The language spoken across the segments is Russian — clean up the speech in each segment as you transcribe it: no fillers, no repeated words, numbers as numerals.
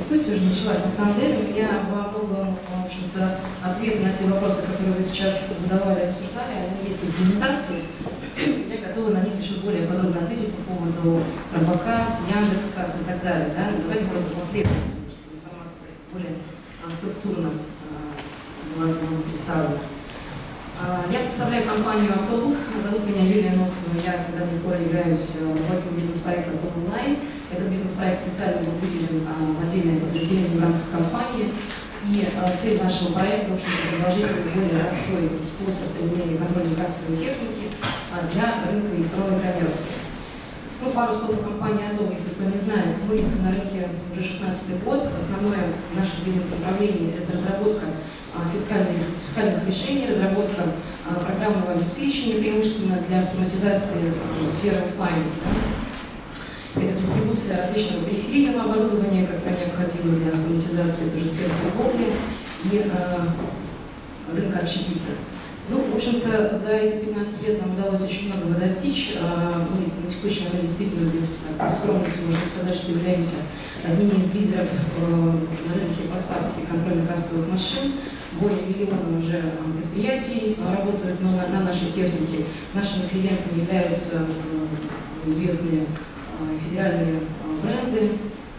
дискуссия уже началась. На самом деле, у меня во многом, в общем-то, ответы на те вопросы, которые вы сейчас задавали и обсуждали, они есть и в презентации. Я готова на них еще более подробно ответить по поводу Робокас, Яндекс.Касс и так далее. Да? Давайте просто последовательно, чтобы информация более структурно была представлена. Я представляю компанию «Атом». Зовут меня Юлия Носова. Я с недавней поры являюсь руководителем бизнес-проекта «Атом Онлайн». Этот бизнес-проект специально был выделен в отдельное подразделение в рамках компании. И цель нашего проекта, в общем-то, предложить более простой способ применения контрольной кассовой техники для рынка электронной коммерции. Ну, пару слов о компании «Атом», если кто не знает. Мы на рынке уже 16-й год. Основное наше бизнес-направление – это разработка фискальных решений, разработка программного обеспечения, преимущественно для автоматизации сферы офлайн. Это дистрибуция различного периферийного оборудования, которое необходимо для автоматизации той же сферы торговли и рынка общепита. Ну, в общем-то, за эти 15 лет нам удалось очень многого достичь. Мы на текущий момент действительно без скромности можно сказать, что являемся одними из лидеров на рынке поставки контрольно-кассовых машин. Более миллиона уже предприятий работают на нашей технике. Нашими клиентами являются известные федеральные бренды.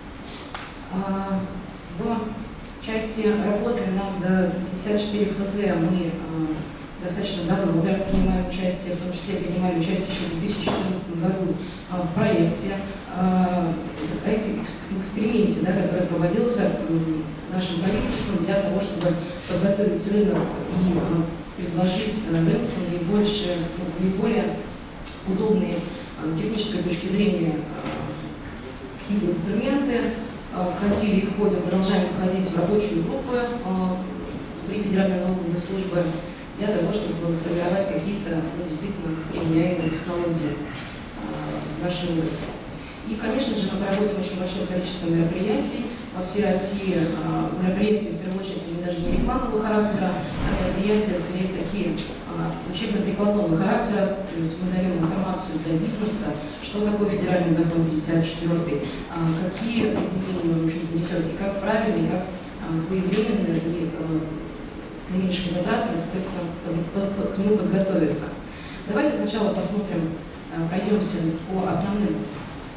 В части работы над 54 ФЗ мы достаточно давно, во-первых, принимаем участие, в том числе принимали участие еще в 2014 году в проекте эксперименте, да, который проводился нашим правительством для того, чтобы подготовить рынок и предложить рынку наиболее удобные с технической точки зрения какие-то инструменты. Входили и входим, продолжаем входить в рабочую группу при Федеральной налоговой службе для того, чтобы формировать какие-то действительно применяемые технологии в нашей области. И, конечно же, мы проводим очень большое количество мероприятий по всей России. Мероприятия, в первую очередь, даже не рекламного характера, а мероприятия, скорее, такие учебно-прикладного характера. То есть мы даем информацию для бизнеса, что такое федеральный закон 54, какие изменения он несет, и как правильно, и как своевременно, и с наименьшими затратами, соответственно, к нему подготовиться. Давайте сначала посмотрим, пройдемся по основным,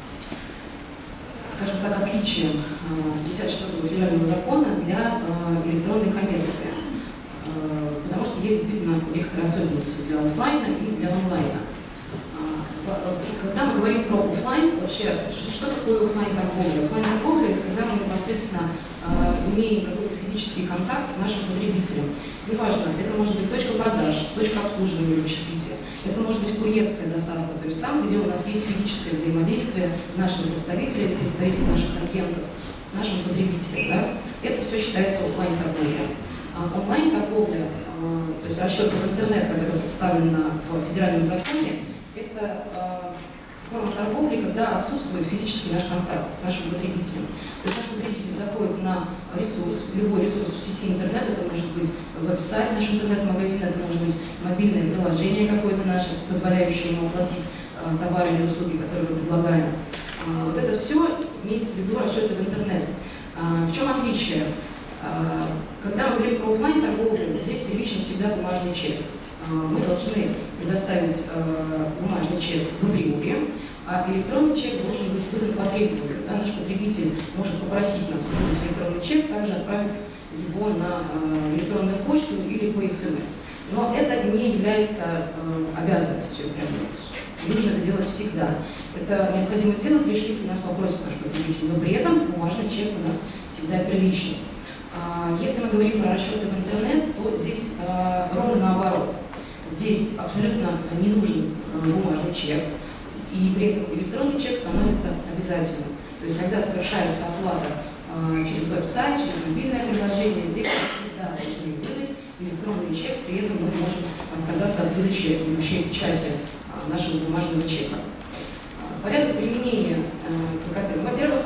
скажем так, отличиям 54-го федерального закона для электронной коммерции. Потому что есть действительно некоторые особенности для офлайна и для онлайна. Когда мы говорим про офлайн, вообще, что такое офлайн-торговля? Офлайн-торговля – это когда мы непосредственно имеем какой-то физический контакт с нашим потребителем. Неважно, это может быть точка продаж, точка обслуживания в общепите, это может быть курьерская доставка, то есть там, где у нас есть физическое взаимодействие наших представителей наших агентов с нашим потребителем. Да? Это все считается офлайн-торговлей. Онлайн-торговля, то есть расчет в интернет, который представлен в федеральном законе, это форма торговли, когда отсутствует физический наш контакт с нашим потребителем. То есть наш потребитель заходит на ресурс, любой ресурс в сети интернет, это может быть веб-сайт, наш интернет-магазин, это может быть мобильное приложение какое-то наше, позволяющее ему оплатить товары или услуги, которые мы предлагаем. Вот это все имеется в виду расчеты в интернет. В чем отличие? Когда мы говорим про офлайн-торговлю, здесь первичен всегда бумажный чек. Мы должны предоставить бумажный чек в априори, а электронный чек должен быть выдан по требованию. Да, наш потребитель может попросить нас выдать электронный чек, также отправив его на электронную почту или по СМС. Но это не является обязанностью. Нужно это делать всегда. Это необходимо сделать лишь если нас попросит наш потребитель, но при этом бумажный чек у нас всегда первичный. Если мы говорим про расчеты в интернет, то здесь ровно наоборот. Здесь абсолютно не нужен бумажный чек, и при этом электронный чек становится обязательным. То есть, когда совершается оплата через веб-сайт, через мобильное приложение, здесь мы всегда должны выдать электронный чек, при этом мы можем отказаться от выдачи и вообще печати нашего бумажного чека. Порядок применения ККТ. Во-первых,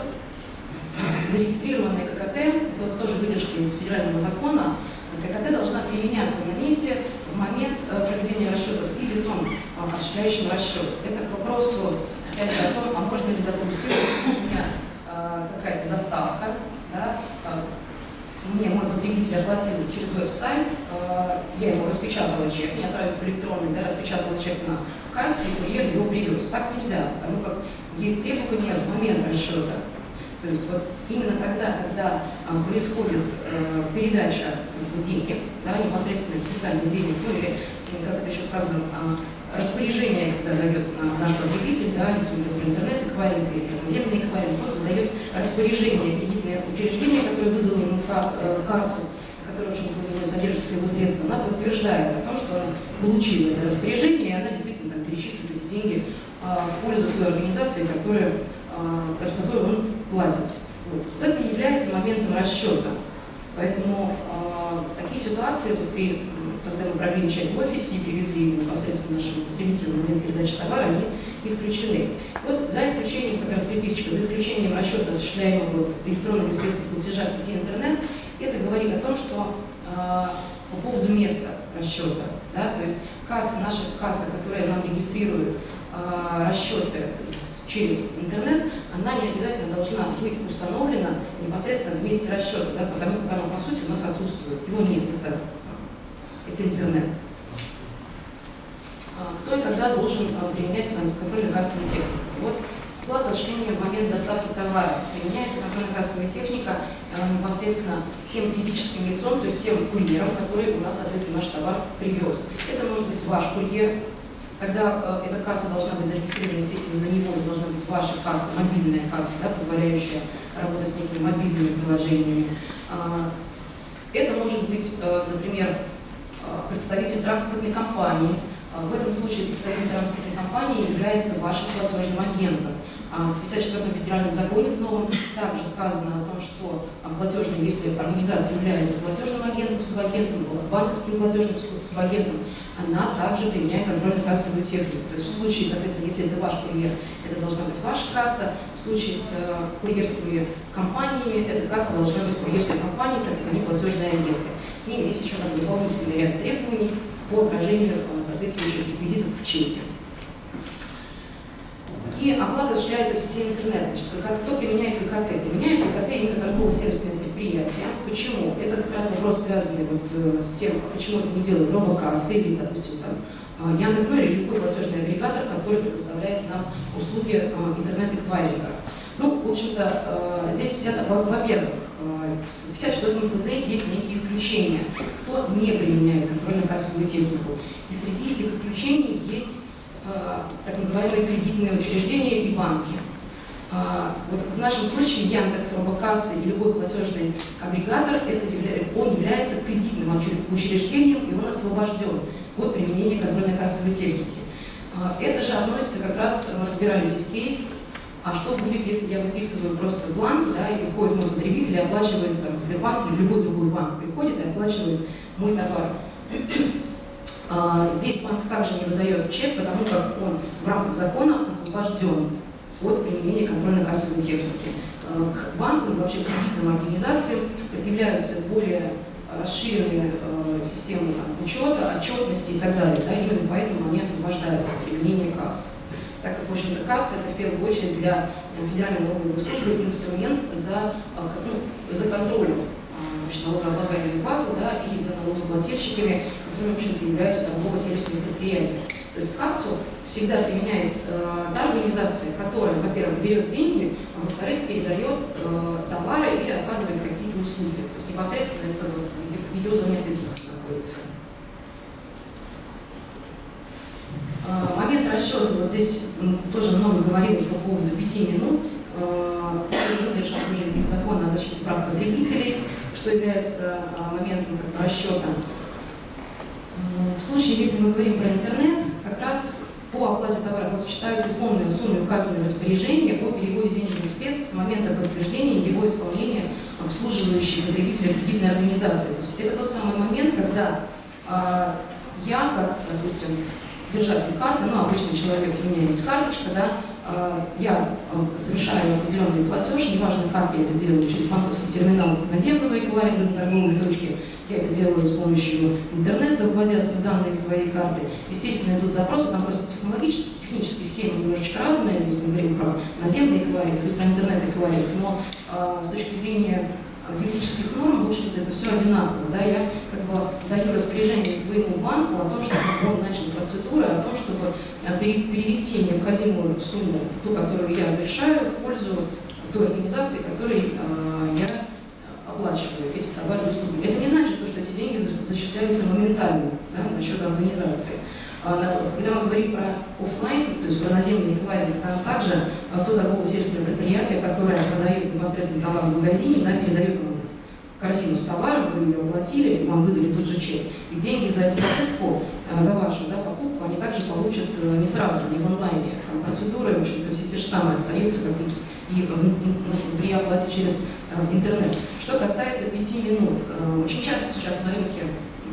зарегистрированная ККТ, это тоже выдержка из федерального закона, ККТ должна применяться на месте в момент проведения расчетов и лицом, осуществляющим расчет. Это к вопросу, опять же, о том, а можно ли допустить, что у меня какая-то доставка, да, мне мой потребитель оплатил через веб-сайт, я ему распечатала чек, не отправив электронный, да, распечатала чек на кассе, и курьер его привез. Так нельзя, потому как есть требования в момент расчета. То есть вот именно тогда, когда происходит передача денег, да, непосредственное списание денег, ну или, как это еще сказано, распоряжение, когда дает наш потребитель, да, если мы говорим интернет-эквайринг или наземный эквайринг, он дает распоряжение кредитное учреждение, которое выдало ему карту, которая, в общем-то, у него содержится его средства, она подтверждает о том, что он получил это распоряжение, и она действительно там перечислит эти деньги в пользу той организации, которую он платит. Вот. Это является моментом расчета. Поэтому такие ситуации, когда мы провели чек в офисе и привезли непосредственно нашему потребителю в момент передачи товара, они исключены. Вот за исключением, как раз приписочка, за исключением расчета, осуществляемого в электронных средствах платежа в сети интернет, это говорит о том, что по поводу места расчета, да, то есть наша касса, которая нам регистрирует расчеты через интернет, она не обязательно должна быть установлена непосредственно в месте расчета, да, потому как оно, по сути, у нас отсутствует. Его нет, это интернет. Кто и когда должен применять контрольно-кассовую технику? Вот оплата осуществления в момент доставки товара. Применяется контрольно-кассовая техника непосредственно тем физическим лицом, то есть тем курьером, который у нас, соответственно, наш товар привез. Это может быть ваш курьер. Когда эта касса должна быть зарегистрирована, естественно, на него должна быть ваша касса, мобильная касса, да, позволяющая работать с некими мобильными приложениями. Это может быть, например, представитель транспортной компании. В этом случае представитель транспортной компании является вашим платежным агентом. В 54-м федеральном законе в новом также сказано о том, что платежный, если организация является платежным агентом, субагентом, банковским платежным субагентом, она также применяет контрольно-кассовую технику. То есть в случае, соответственно, если это ваш курьер, это должна быть ваша касса. В случае с курьерскими компаниями, эта касса должна быть курьерской компанией, так как они платежные агенты. И есть еще там дополнительный ряд требований по отражению соответствующих реквизитов в чеке. И оплата осуществляется в сети интернет. Значит, кто применяет ККТ? Применяет ККТ именно торгово-сервисные предприятия. Почему? Это как раз вопрос, связанный вот с тем, почему это не делают робокассы или, допустим, там, Яндекс.Ну или любой платежный агрегатор, который предоставляет нам услуги интернет-эквайринга. Ну, в общем-то, здесь, во-первых, в 54-м ФЗ есть некие исключения, кто не применяет контрольно-кассовую технику. И среди этих исключений есть так называемые кредитные учреждения и банки. Вот в нашем случае Яндекс, робокассы и любой платежный агрегатор, он является кредитным учреждением, и он освобожден от применения контрольно-кассовой техники. Это же относится как раз, мы разбирали здесь кейс, а что будет, если я выписываю просто бланк, да, и приходит мой потребитель и оплачивает там, Сбербанк или любой другой банк приходит и оплачивает мой товар. Здесь банк также не выдает чек, потому как он в рамках закона освобожден от применения контрольно-кассовой техники. К банкам, вообще к кредитным организациям предъявляются более расширенные системы учета, отчетности и так далее. Да, именно поэтому они освобождаются от применения касс. Так как, в общем-то, касса – это в первую очередь для Федеральной налоговой службы инструмент за контролем налогооблагаемой базы, да, и за налогоплательщиками, которые, в общем-то, являются торгово-сервисными предприятиями. То есть кассу всегда применяет та организация, которая, во-первых, берет деньги, а во-вторых, передает товары или оказывает какие-то услуги. То есть непосредственно это в ее зоне ответственности находится. Момент расчета, вот здесь тоже много говорилось по поводу 5 минут. Выдержка уже из закона о защите прав потребителей, что является моментом расчета. В случае, если мы говорим про интернет, как раз по оплате товара считаются исполненные суммы, указанные в распоряжении о переводе денежных средств с момента подтверждения его исполнения обслуживающей потребителя кредитной организации. То есть это тот самый момент, когда я, как, допустим, держатель карты, ну, обычный человек, у меня есть карточка, да, я совершаю определенный платеж, неважно, как я это делаю, через банковский терминал наземного эквайринга на торговой точке, я это делаю с помощью интернета, вводя свои данные, свои карты. Естественно, идут запросы, там просто технические схемы немножечко разные, если мы говорим про наземный эквайринг или про интернет-эквайринг, но с точки зрения юридических норм, в общем-то, это все одинаково. Да? Я как бы даю распоряжение своему банку о том, чтобы он начал процедуры, о том, чтобы перевести необходимую сумму, ту, которую я завершаю, в пользу той организации, которой я оплачиваю эти товары и услуги. Это не значит, что эти деньги зачисляются моментально, да, на счет организации. Когда мы говорим про офлайн, то есть про наземный эквайринг, там также то торгово-сельское предприятие, которое продает непосредственно товар в магазине, да, передает вам корзину с товаром, вы ее оплатили, вам выдали тот же чек. И деньги за эту покупку, за вашу, да, покупку, они также получат не сразу, не в онлайне. Там процедуры, в общем-то, все те же самые остаются, как и при оплате через интернет. Что касается 5 минут, очень часто сейчас на рынке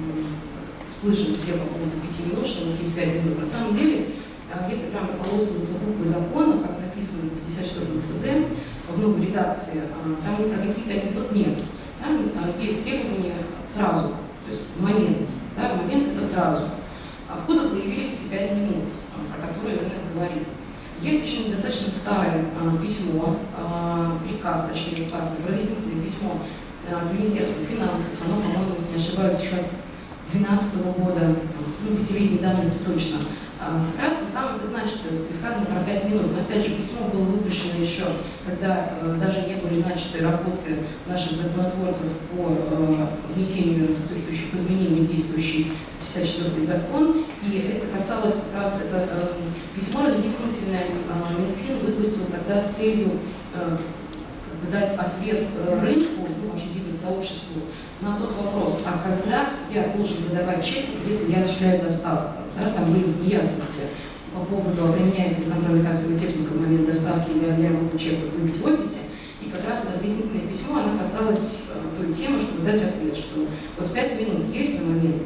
слышим все по поводу 5 минут, что у нас есть 5 минут. На самом деле, если прямо руководствоваться буквой закона, как написано в 54-м ФЗ, в новой редакции, там ни про каких 5 минут нет. Там есть требования сразу, то есть в момент. Да, в момент это сразу. Откуда появились эти 5 минут, про которые рынок говорит? Есть очень достаточно старое письмо, приказ, точнее, указ, разъяснительное письмо Министерства финансов, оно, по-моему, если не ошибаюсь, еще 2012 года, ну, 5-летней давности точно. Как раз там это значится, сказано про 5 минут. Но опять же, письмо было выпущено еще, когда даже не были начаты работы наших законотворцев по внесению соответствующих изменений в действующий 54-й закон. И это касалось как раз, это письмо разъяснительное Минфин выпустил тогда с целью дать ответ рынку, ну, вообще бизнес-сообществу, на тот вопрос, а когда я должен выдавать чек, если я осуществляю доставку. Да, там были неясности по поводу, применяется ли контрольно-кассовая техника в момент доставки, или я могу чек выбить в офисе. И как раз это разъяснительное письмо, оно касалось той темы, чтобы дать ответ, что вот 5 минут есть на момент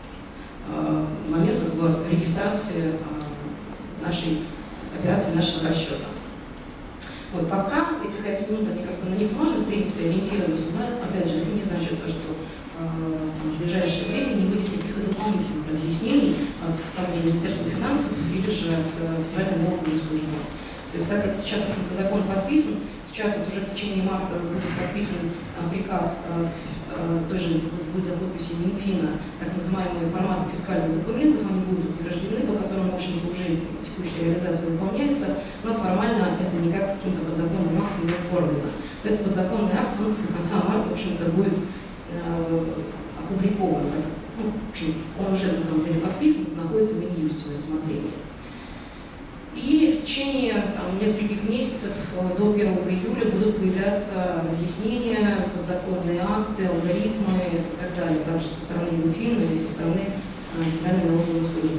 как бы, регистрации нашей операции, нашего расчета. Вот, пока эти 5 минут, они как бы на них можно, в принципе, ориентироваться, но, опять же, это не значит то, что в ближайшее время не будет каких-то дополнительных разъяснений от того же Министерства финансов или же от Федеральной налоговой службы. То есть, так как сейчас, в общем-то, закон подписан, сейчас вот уже в течение марта будет подписан приказ, тоже будет за подписью Минфина, так называемые форматы фискальных документов, они будут утверждены, по которым, в общем-то, уже текущая реализация выполняется, но формально это никак каким-то подзаконным актом не оформлено. Этот подзаконный акт до конца марта, в общем-то, будет опубликован. Ну, в общем, он уже на самом деле подписан, находится в Минюсте на рассмотрении. И в течение нескольких месяцев до 1 июля будут появляться разъяснения, подзаконные акты, алгоритмы и так далее, также со стороны Минфина или со стороны Федеральной налоговой службы.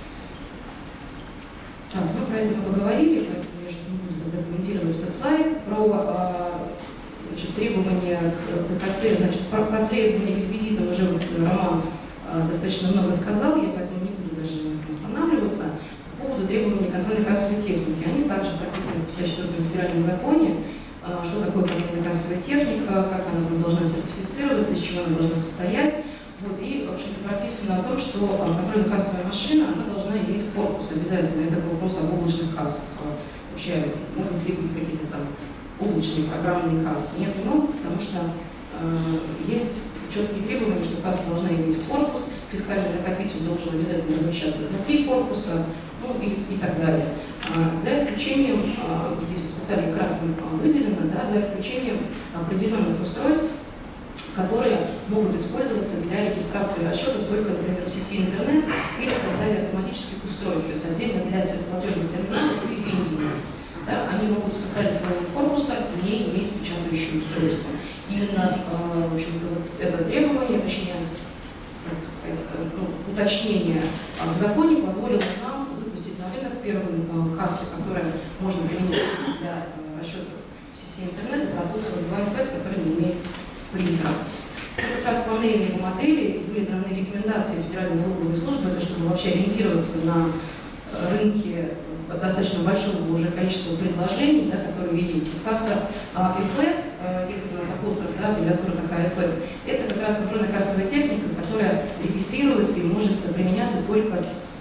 Так, ну про это мы поговорили, поэтому я сейчас не буду тогда комментировать этот слайд. Про требования к ДКТ, значит, про требования к реквизитам уже Роман достаточно много сказал, я поэтому не буду даже останавливаться. По поводу требований контрольно-кассовой техники, они также прописаны в 54-м федеральном законе, что такое контрольно-кассовая техника, как она должна сертифицироваться, из чего она должна состоять. Вот, и, в общем-то, прописано о том, что контрольно-кассовая машина, она должна иметь корпус обязательно. Это вопрос об облачных кассах. Вообще, могут ли быть какие-то там облачные программные кассы? Нет, не могут, потому что есть четкие требования, что касса должна иметь корпус, фискальный накопитель должен обязательно размещаться внутри корпуса, ну и так далее. За исключением, здесь вот специально красным выделено, да, за исключением определенных устройств, которые могут использоваться для регистрации расчетов только, например, в сети интернет или в составе автоматических устройств, то есть отдельно для платежных терминалов и вендинга. Да, они могут в составе своего корпуса не иметь печатающее устройство. Именно, в общем-то, вот это требование, точнее, так сказать, уточнение в законе позволило нам выпустить на рынок первую кассу, которая можно применить для расчетов в сети интернет, это АТУ-42ФС, который не имеет принтера. Как раз по неймингу модели были даны рекомендации Федеральной налоговой службы, это чтобы вообще ориентироваться на рынке достаточно большого уже количества предложений, да, которые есть. Касса ФС, если у нас апостроф, да, аббревиатура такая ФС, это как раз контрольно-кассовая техника, которая регистрируется и может применяться только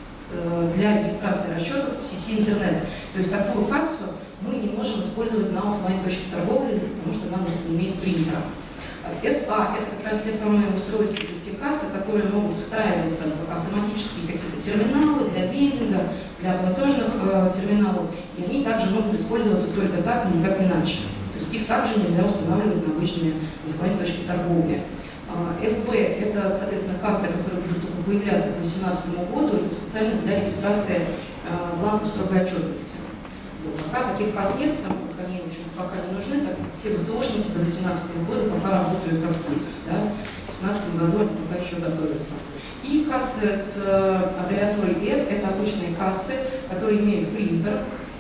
для регистрации расчетов в сети интернет. То есть такую кассу мы не можем использовать на офлайн точке торговли, потому что она у нас не имеет принтера. ФА – это как раз те самые устройства, то есть те кассы, которые могут встраиваться в автоматические какие-то терминалы для вендинга, для платежных терминалов, и они также могут использоваться только так, никак иначе. То есть их также нельзя устанавливать на обычные офлайн точки торговли. ФБ – это, соответственно, кассы, которые будут только появляться к 2018 году, это специально для регистрации бланков строгой отчетности. Пока таких касс нет, потому что они, в общем, пока не нужны, так все ВСОшники до 2018 года пока работают как есть. Да? В 2018 году они пока еще готовятся. И кассы с аббревиатурой F – это обычные кассы, которые имеют принтер.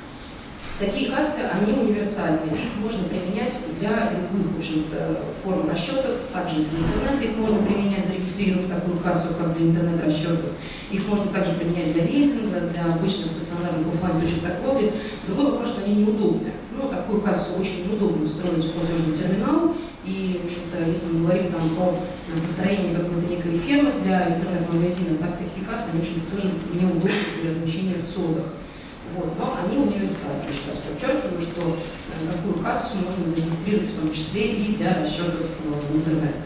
Такие кассы, они универсальные, их можно применять для любых, в общем-то, форм расчетов, также для интернета их можно применять, зарегистрировав такую кассу, как для интернет-расчетов. Их можно также применять для рейтинга, для обычных стационарных офлайн точек торговли. Другой вопрос, что они неудобны. Ну, такую кассу очень неудобно устроить в платежный терминал. И, в общем-то, если мы говорим там про построение какой-то некой фермы для интернет-магазина, так такие кассы, они, в общем-то, тоже неудобны для размещения в ЦОДах. Вот, но они универсальны. Еще раз подчеркиваю, что такую кассу можно зарегистрировать в том числе и для расчетов в интернет.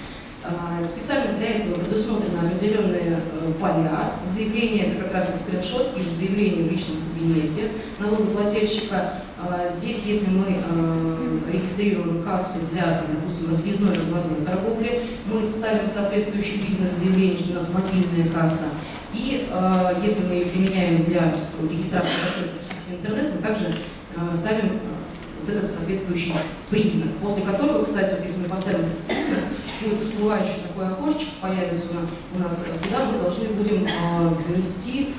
Специально для этого предусмотрены определенные поля. Заявление – это как раз вот скриншот из заявления в личном кабинете налогоплательщика. Здесь, если мы регистрируем кассу для, допустим, разъездной разлазной торговли, мы ставим соответствующий признак заявления, что у нас мобильная касса. И если мы ее применяем для регистрации расчетов в сети интернет, мы также ставим вот этот соответствующий признак, после которого, кстати, вот если мы поставим этот признак, будет всплывающее такое окошечко, появится у нас, куда мы должны будем внести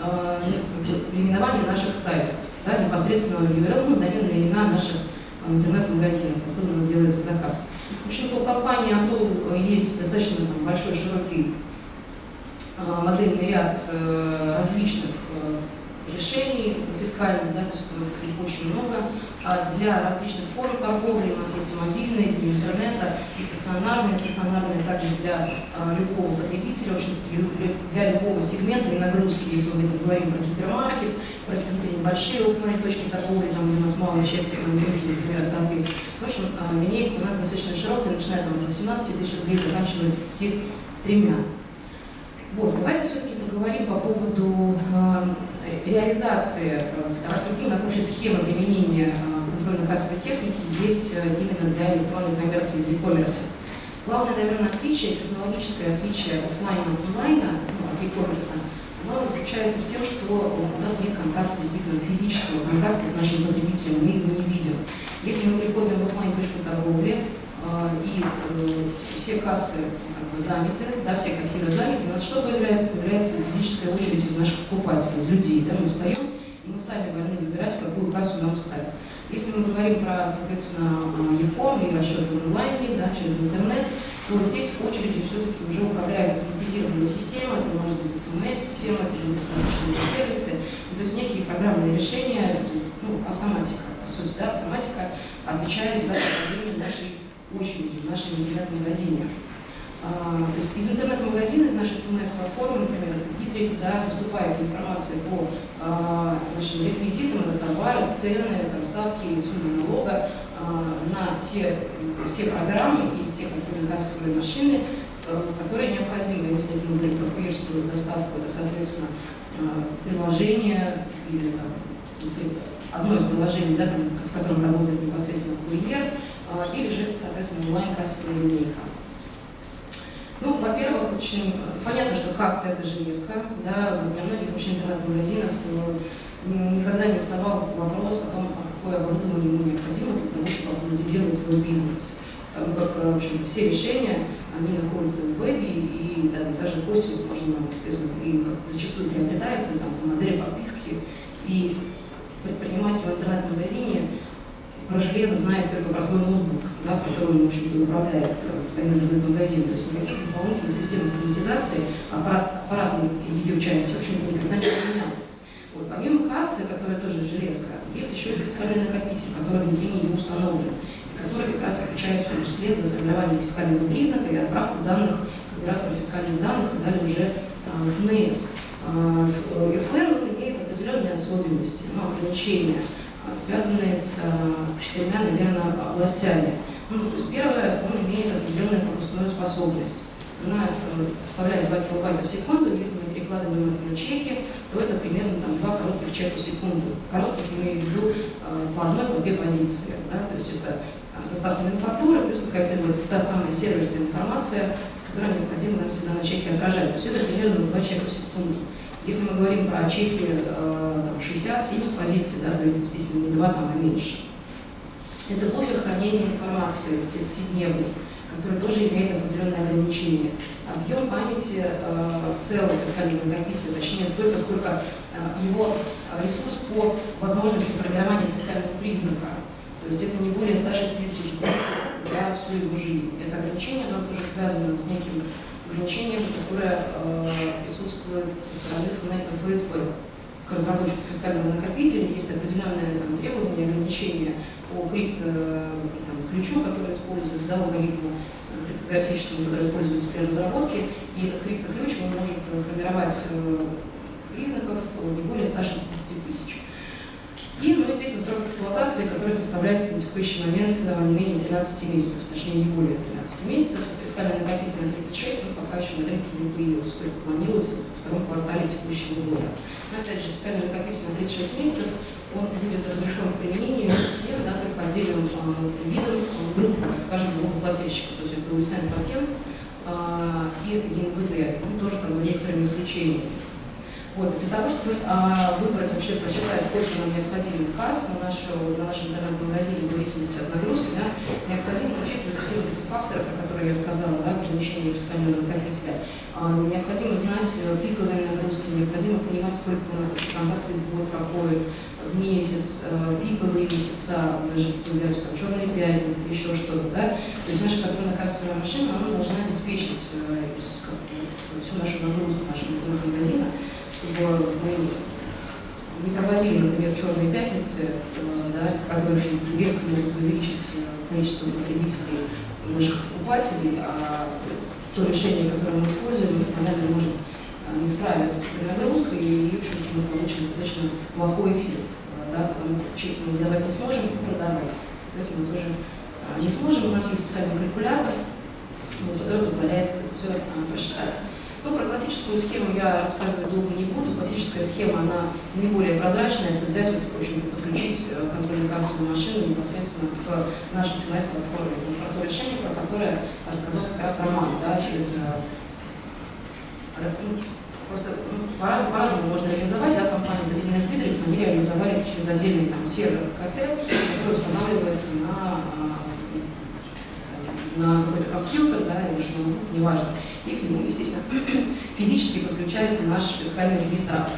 именование наших сайтов, да, непосредственно URL, доменные имена наших интернет-магазинов, откуда у нас делается заказ. В общем-то, у компании Атол есть достаточно большой, широкий модельный ряд различных решений фискальных, да, то есть их очень много. Для различных форм торговли у нас есть и мобильные, и интернета, и стационарные также для любого потребителя, в общем, для любого сегмента и нагрузки, если мы говорим про гипермаркет, про какие-то небольшие офлайн точки торговли, там, где у нас мало человек, нужно, например, ответить. В общем, линейка у нас достаточно широкая, начиная там, от 17 тысяч рублей, заканчивая 33. Вот, давайте все-таки поговорим по поводу реализации, какие у нас вообще схемы применения контрольно-кассовой техники есть именно для электронной коммерции и e-commerce. Главное, наверное, отличие, технологическое отличие офлайна от онлайна, от e-commerce, оно заключается в том, что у нас нет контакта, действительно физического контакта с нашим потребителем, мы его не видим. Если мы приходим в офлайн точку торговли, и все кассы заняты, да, все кассиры заняты, у нас что появляется? Появляется физическая очередь из наших покупателей, из людей. Да, мы встаем, и мы сами вольны выбирать, в какую кассу нам встать. Если мы говорим про, соответственно, e-com и расчеты в онлайне, да, через интернет, то здесь очередью все-таки уже управляют автоматизированная система, это может быть СМС-система, это могут быть различные сервисы, то есть некие программные решения, ну, автоматика, по сути, да, автоматика отвечает за управление нашей очередью, в нашем интернет-магазине. То есть из интернет-магазина, из нашей CMS-платформы, например, Bittrex, да, поступает информация по нашим реквизитам, это товары, цены, ставки, суммы налога на те программы и те контрольно-кассовые машины, которые необходимы, если мы говорим про курьерскую доставку, это, соответственно, приложение или там, одно из приложений, да, в котором работает непосредственно курьер, или же, соответственно, онлайн-кассовая линейка. Ну, во-первых, очень понятно, что касса – это железка, да, для многих вообще интернет-магазинов никогда не вставал вопрос о том, какое оборудование ему необходимо для того, чтобы автоматизировать свой бизнес. Потому как, в общем, все решения, они находятся в вебе, и да, даже хостинг можно, естественно, и зачастую приобретается там, по модели подписки, и предприниматель в интернет-магазине про железо знает только про свой ноутбук, да, с которым он, в общем-то, управляет своим интернет-магазином. То есть никаких дополнительных систем автоматизации, аппаратной ее части, в общем-то, никогда не применялось. Вот. Помимо кассы, которая тоже железка, есть еще и фискальный накопитель, который внутри нее установлен, который как раз отвечает в том числе за формирование фискального признака и отправку данных к оператору фискальных данных и далее уже в НЭС. ФР имеет определенные особенности, ограничения, связанные с 4, наверное, областями. То есть первое, он имеет определенную пропускную способность. Она составляет 2 килобайта в секунду. Если мы перекладываем это на чеки, то это примерно 2 коротких чека в секунду. Коротких имею в виду по одной, по 2 позиции. Да? То есть это состав номенклатуры плюс какая-то та самая сервисная информация, которая необходимо нам всегда на чеке отражать. То есть это примерно 2 чека в секунду. Если мы говорим про чеки 60-70 позиций, да, то это, естественно, не 2, а меньше. Это буфер хранения информации 30-дневный, который тоже имеет определенные ограничения. Объем памяти в целом фискального накопителя, точнее, столько, сколько его ресурс по возможности формирования фискального признака. То есть это не более 160 GB за всю его жизнь. Это ограничение, оно тоже связано с неким ограничением, которое присутствует со стороны ФСБ. К разработчику фискального накопителя есть определенные требования и ограничения по ключу, который используется, алгоритму криптографическому, который используется при разработке, и этот криптоключ он может формировать признаков не более 160 тысяч. И, естественно, срок эксплуатации, который составляет на текущий момент не менее 13 месяцев, точнее не более 13 месяцев. Фискальный накопитель на 36, он пока еще на рынке не появился, только планируется в втором квартале текущего года. Но опять же, фискальный накопитель на 36 месяцев, он будет разрешен к применению всем, только отдельным видом группы, так скажем, налогоплательщиков. То есть это УСН патент и ЕНВД, тоже за некоторыми исключениями. Вот. Для того, чтобы выбрать, вообще посчитать, сколько нам необходимо касс на нашем интернет-магазине, в зависимости от нагрузки, необходимо учитывать все эти факторы, про которые я сказала, ограничения фискального накопителя. Необходимо знать пиковые нагрузки, необходимо понимать, сколько у нас транзакций в год проходит в месяц, пиковые месяца, даже появляются черные пятницы, еще что-то. То есть наша контрольно-кассовая машина, она должна обеспечить всю нашу нагрузку нашего интернет-магазина, чтобы мы не проводили, например, черные пятницы, которые очень резко могут увеличить количество потребителей наших покупателей, а то решение, которое мы используем, наверное, может не справиться с этой нагрузкой, и, в общем-то, мы получим достаточно плохой эффект. Потому что чеки мы выдавать не сможем, продавать. Соответственно, мы тоже не сможем. У нас есть специальный калькулятор, который позволяет все посчитать. Про классическую схему я рассказывать долго не буду. Классическая схема, она не более прозрачная. Это взять, в общем-то, подключить контрольно-кассовую машину непосредственно к нашей CMS-платформе. Про то решение, про которое рассказал как раз Роман, просто по-разному можно реализовать, компания Dominance Bittrex, они реализовали это через отдельный сервер КТ, который устанавливается на какой-то компьютер, или же ноутбук, неважно. И к нему, естественно, физически подключается наш фискальный регистратор.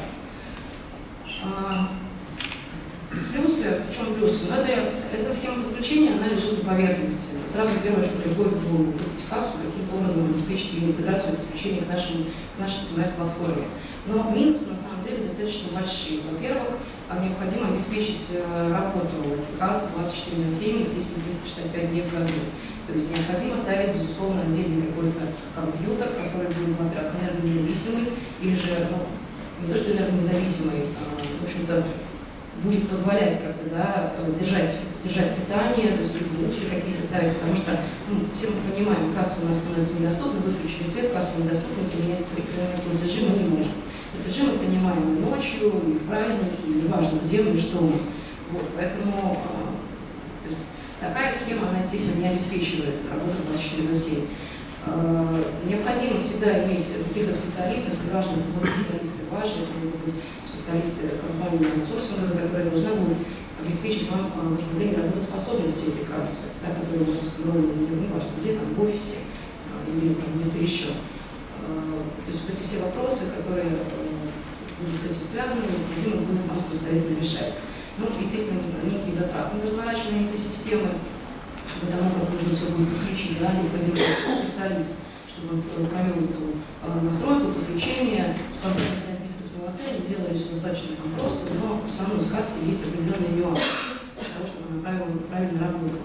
Плюсы, в чем плюсы? Эта схема подключения, она лежит на поверхности. Сразу первое, что приходит в голову, купить кассу, каким образом обеспечить ее интеграцию и подключение к нашей CMS-платформе. Но минусы, на самом деле, достаточно большие. Во-первых, необходимо обеспечить работу кассы 24/7, естественно, 365 дней в году. То есть необходимо ставить, безусловно, отдельный какой-то компьютер, который будет, во-первых, энергонезависимый, или же, не то что энергонезависимый, в общем-то, будет позволять держать питание, то есть опции какие-то ставить, потому что все мы понимаем, касса у нас становится недоступна, выключили свет, касса недоступна, применять платежи мы не можем. Платежи мы принимаем и ночью, и в праздники, и неважно где мы, и что мы. Поэтому такая схема, она, естественно, не обеспечивает работу 24/7. Необходимо всегда иметь каких-то специалистов, неважно, какие специалисты ваши, это могут быть специалисты компании аутсорсинга, которые должны будут обеспечить вам восстановление работоспособности этой кассы, которые у вас установлены, неважно, где в офисе или где-то еще. То есть эти все вопросы, которые будут с этим связаны, необходимо будет вам самостоятельно решать. Естественно, некие затратные разворачивания этой системы, потому как нужно все будет подключить, необходимо специалист, чтобы он провел эту настройку, подключение. самоцель, сделали все достаточно просто, но все равно с кассой есть определенные нюансы для того, чтобы она правильно работала.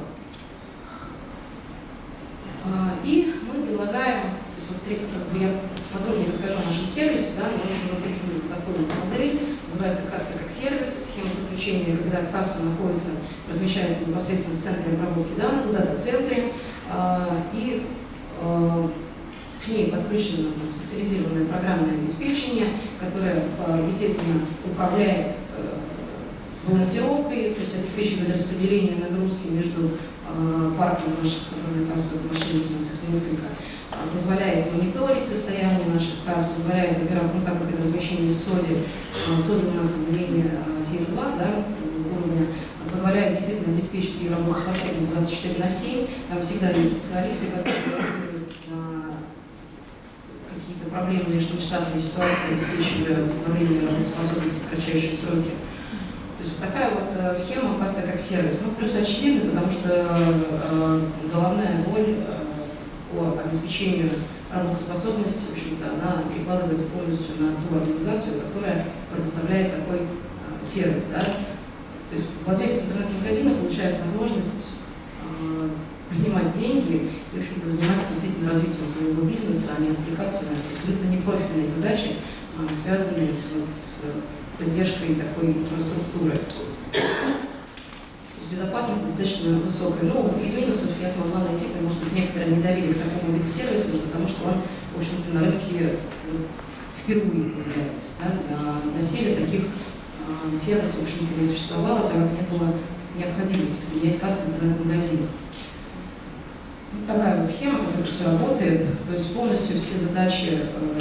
И мы предлагаем, то есть вот я подробнее расскажу о нашем сервисе, да, в общем, мы придумали такую модель, называется касса как сервис, схема подключения, когда касса размещается непосредственно в центре обработки данных, в дата-центре, и к ней подключено специализированное программное обеспечение, которое, естественно, управляет балансировкой, то есть обеспечивает распределение нагрузки между парком наших кассовых машин, в смысле несколько, позволяет мониторить состояние наших касс, позволяет, во-первых, ну, так как это размещение в ЦОДе у нас обновление Tier 2, да, уровня, позволяет действительно обеспечить ее работоспособность 24/7, там всегда есть специалисты, которые работают на какие-то проблемные штатные ситуации, обеспечивая восстановление работоспособности в кратчайшие сроки. То есть вот такая вот схема касса как сервис. Ну, плюс очевидно, потому что головная боль по обеспечению работоспособности, в общем-то, она перекладывается полностью на ту организацию, которая предоставляет такой сервис. Да? То есть владелец интернет-магазина получает возможность принимать деньги и, в общем-то, заниматься действительно развитием своего бизнеса, а не отвлекаться на абсолютно непрофильные задачи, связанные с поддержкой такой инфраструктуры. Безопасность достаточно высокая. Ну, из минусов я смогла найти, потому что некоторые недоверие к такому виду сервиса, потому что он, в общем-то, на рынке впервые появляется. Да? На доселе таких сервисов, в общем-то, не существовало, так как не было необходимости применять кассы в интернет-магазинах. Вот такая вот схема, как это все работает. То есть полностью все задачи.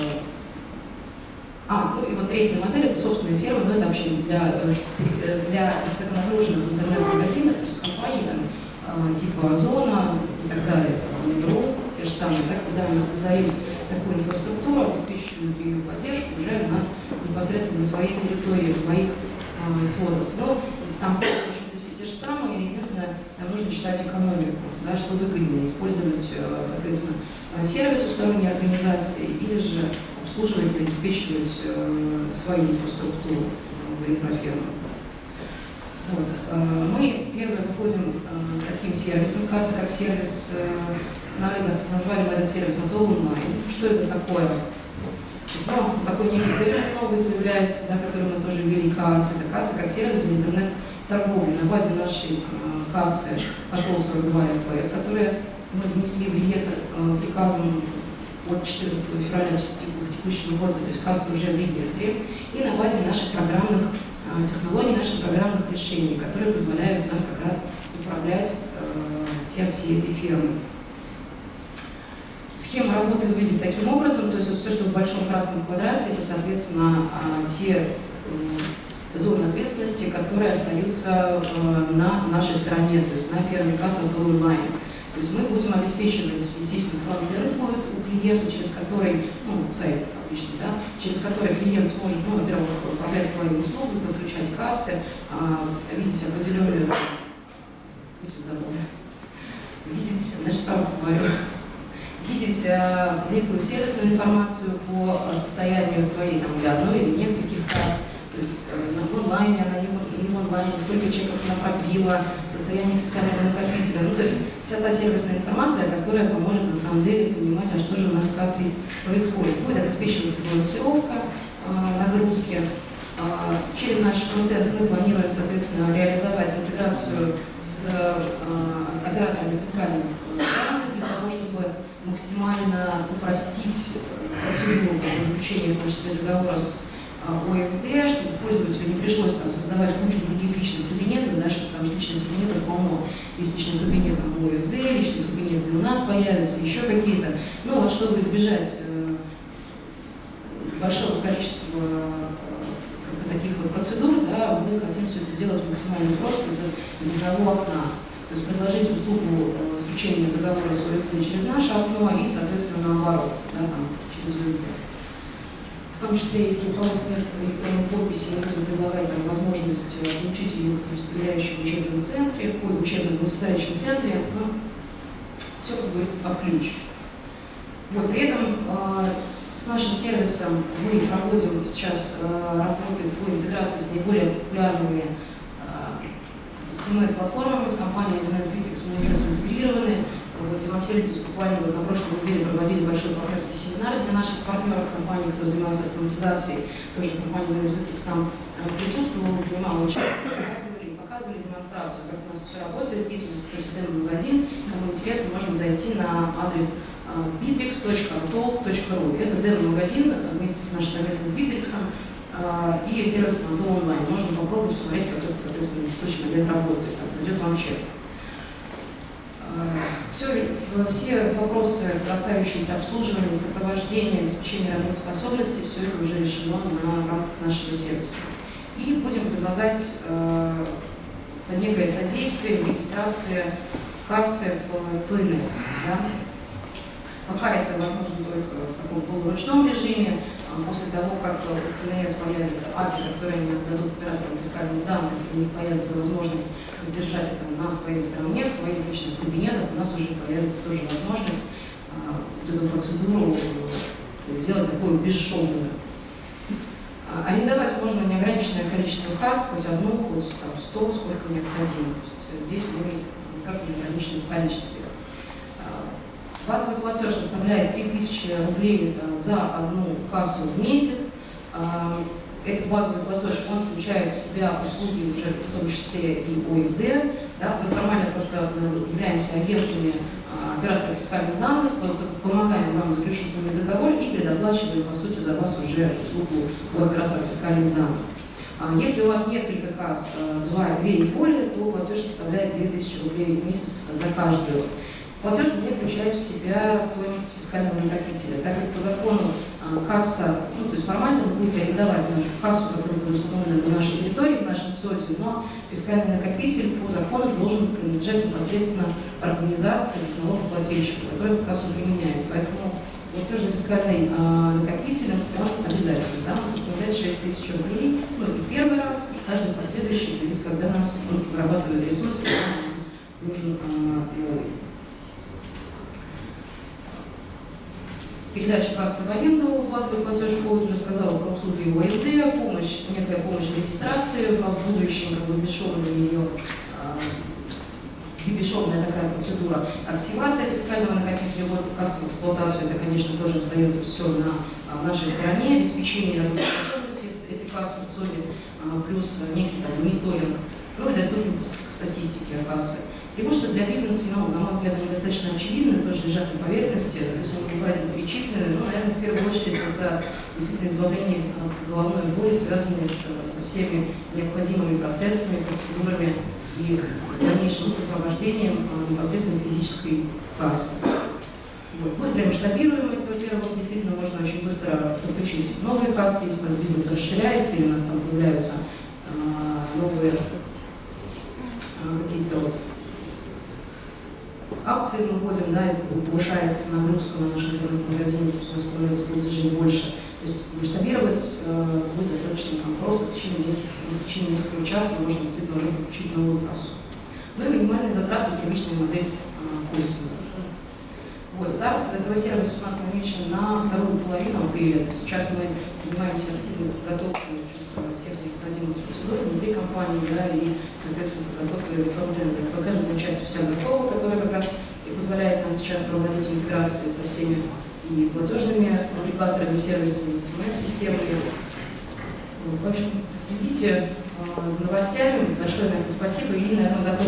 Ну и вот третья модель — это собственная ферма, но это вообще для высоконагруженных интернет-магазинов, то есть компаний там, типа Озона и так далее, Метро, те же самые, да, когда мы создаем такую инфраструктуру, обеспечиваем ее поддержку уже непосредственно на своей территории, своих сводов. Но там, в общем-то, все те же самые, единственное, нам нужно считать экономику, да, что выгоднее, использовать, соответственно, сервис у сторонней организации или же обслуживать и обеспечивать свою инфраструктуру за инфраферму. Вот. Мы первые выходим с таким сервисом, касса как сервис на рынок, назвали мы этот сервис Auto Online. Что это такое? Ну, такой некий термин новый появляется, да, который мы тоже ввели, касса. Это касса как сервис для интернет-торговли. На базе нашей кассы Auto 42 ФС, которая мы внесли в реестр приказом от 14 февраля текущего года, то есть касса уже в реестре, и на базе наших программных технологий, наших программных решений, которые позволяют нам как раз управлять всей этой фирмой. Схема работы выглядит таким образом, то есть вот все, что в большом красном квадрате, это, соответственно, те зоны ответственности, которые остаются на нашей стороне, то есть на ферме касса онлайн. То есть мы будем обеспечивать, естественно, фронт-энд будет у клиента, через который, сайт обычный, да, через который клиент сможет, во-первых, управлять своими услугами, подключать кассы, видеть определенную, значит, правду говорю, видеть некую сервисную информацию по состоянию своей, там, для одной или нескольких касс, то есть в онлайне, она не в онлайне, сколько чеков она пробила, состояние фискального накопителя. То есть вся та сервисная информация, которая поможет на самом деле понимать, а что же у нас с кассой происходит. Будет обеспечиваться балансировка нагрузки. Через наш фронтенд мы планируем, соответственно, реализовать интеграцию с операторами фискальных данных для того, чтобы максимально упростить процедуру заключения, в том числе договора с ОФД, чтобы пользователю не пришлось создавать кучу других личных кабинетов, да, что там личных кабинетов полно. Есть личный кабинет ОФД, личный кабинет у нас появится, еще какие-то. Вот чтобы избежать большого количества таких вот процедур, да, мы хотим все это сделать максимально просто из одного окна. То есть предложить услугу заключения договора с ОФД через наше окно и, соответственно, наоборот, да, через ОФД. В том числе, если у кого-то нет электронной подписи, мы будем предлагать возможность получить ее в удостоверяющем учебном центре, в учебном удостоверяющем центре, все, как говорится, под ключ. При этом С нашим сервисом мы проводим сейчас работы по интеграции с наиболее популярными CMS-платформами. С компанией CMS Bittrex мы уже интегрированы. Демонстрируем, буквально на прошлой неделе проводили большой партнерский семинар для наших партнеров, компаний, которые занимаются автоматизацией. Тоже компания CMS Bittrex там присутствовала, принимала участие, показывали демонстрацию, как у нас все работает. Есть у нас, кстати, демо-магазин. Кому интересно, можно зайти на адрес bittrex.talk.ru. Это демо-магазин вместе с нашей совместной с Bittrex и сервисом Антон онлайн. Можно попробовать посмотреть, как это, соответственно, точно лет работает. Так, придет вам чек. Все вопросы, касающиеся обслуживания, сопровождения, обеспечения работоспособности, все это уже решено на рамках нашего сервиса. И будем предлагать некое содействие в регистрации кассы в ФНС. Да? Пока это возможно только в таком полуручном режиме. После того, как в ФНС появится API, которые они отдадут операторам фискальных данных, у них появится возможность держать это на своей стороне, в своих личных кабинетах, у нас уже появится тоже возможность эту процедуру сделать такую бесшовную. Арендовать можно неограниченное количество касс, хоть одну, хоть 100, сколько необходимо. Здесь мы никак не ограничены в количестве. Базовый платеж составляет 3000 рублей за одну кассу в месяц. Этот базовый платеж, он включает в себя услуги уже в том числе и ОФД. Да, мы формально просто являемся агентами операторов фискальных данных, помогаем вам заключить с ними договор и предоплачиваем, по сути, за вас уже услугу у оператора фискальных данных. Если у вас несколько касс, 2 и более, то платеж составляет 2000 рублей в месяц за каждую. Платеж не включает в себя стоимость фискального накопителя, так как по закону касса, то есть формально вы будете арендовать нашу кассу, которая будет установлена на нашей территории, в нашем СОДе, но фискальный накопитель по закону должен принадлежать непосредственно организации, налогоплательщику, который эту кассу применяет. Поэтому платеж за фискальный накопитель обязательно, да, он составляет 6000 рублей, и первый раз, и каждый последующий, когда нас вырабатывают ресурсы, нужен новый. Передача кассы в аренду, базовый платеж входит, уже сказала про услуги ОФД, некая помощь в регистрации, в будущем бесшовная такая процедура. Активация фискального накопителя, вот кассы в эксплуатацию, это, конечно, тоже остается все на нашей стороне, обеспечение работоспособности этой кассы в СОДе, плюс некий мониторинг, и доступность к статистике кассы. Преимущества для бизнеса, на мой взгляд, они достаточно очевидны, тоже лежат на поверхности, то есть они на слайде перечислены. Наверное, в первую очередь, это действительно избавление от головной боли, связанной со всеми необходимыми процессами, процедурами и дальнейшим сопровождением непосредственно физической кассы. Быстрая масштабируемость, во-первых, действительно можно очень быстро подключить новые кассы, если у нас бизнес расширяется, и у нас там появляются новые какие-то акции мы вводим, да, и повышается нагрузка на наш интернет-магазин, то есть у нас становится платежей больше. То есть масштабировать будет достаточно просто, в течение нескольких часов можно действительно уже подключить новую кассу. Ну и минимальные затраты, привычная модель хостинга. Вот, старт этого сервиса у нас намечен на вторую половину апреля. Сейчас мы занимаемся активной подготовкой всех необходимых процедур внутри компании, да, и, соответственно, подготовкой фронтенда. Покажем часть вся готова, которая как раз и позволяет нам сейчас проводить интеграции со всеми и платежными аппликаторами, сервисами, CMS-системами. В общем, следите за новостями. Большое, наверное, спасибо и, наверное, готовы